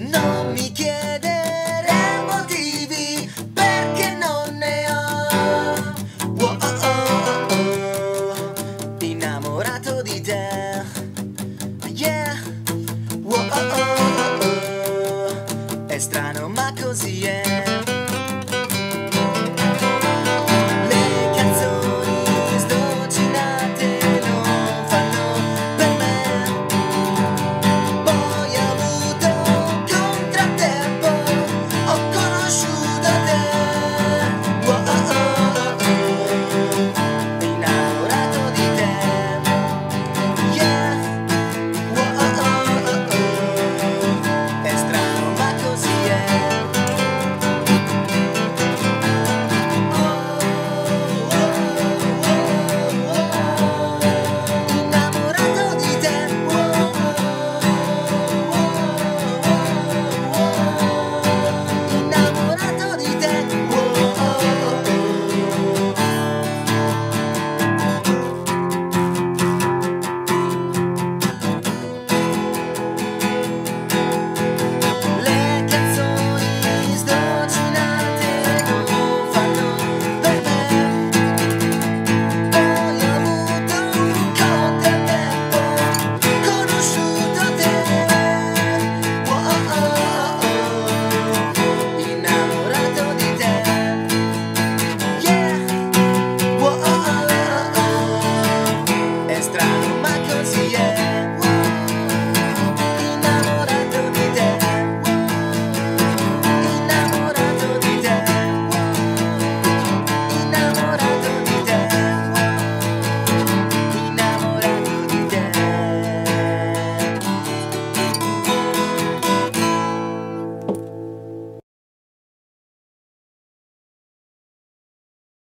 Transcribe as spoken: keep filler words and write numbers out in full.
Non mi chiedere motivi perché non ne ho. Wow, oh, oh, oh. Innamorato di te, yeah. Wow, oh, oh, oh. È strano ma così è.